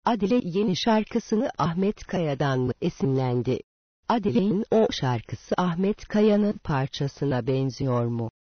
Adile yeni şarkısını Ahmet Kaya'dan mı esinlendi? Adile'nin o şarkısı Ahmet Kaya'nın parçasına benziyor mu?